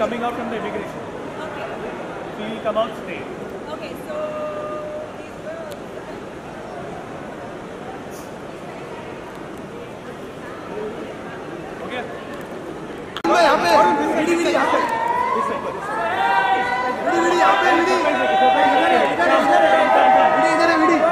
coming out from the immigration. Okay. So you'll come out straight. Okay, so these girls. Okay. यहाँ पे VD VD यहाँ पे VD यहाँ पे VD इधर है वीडी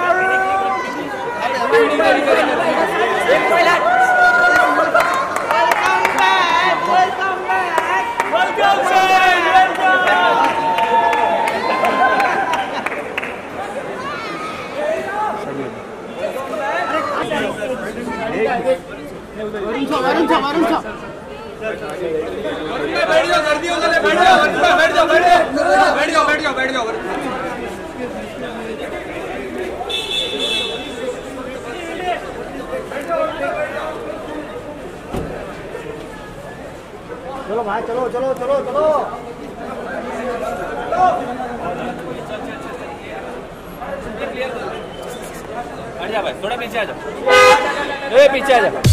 वरुण था बैठ जाओ कर दियो उधर बैठ जाओ चलो भाई चलो हट जा भाई थोड़ा पीछे आ जा, पीछे आ जा।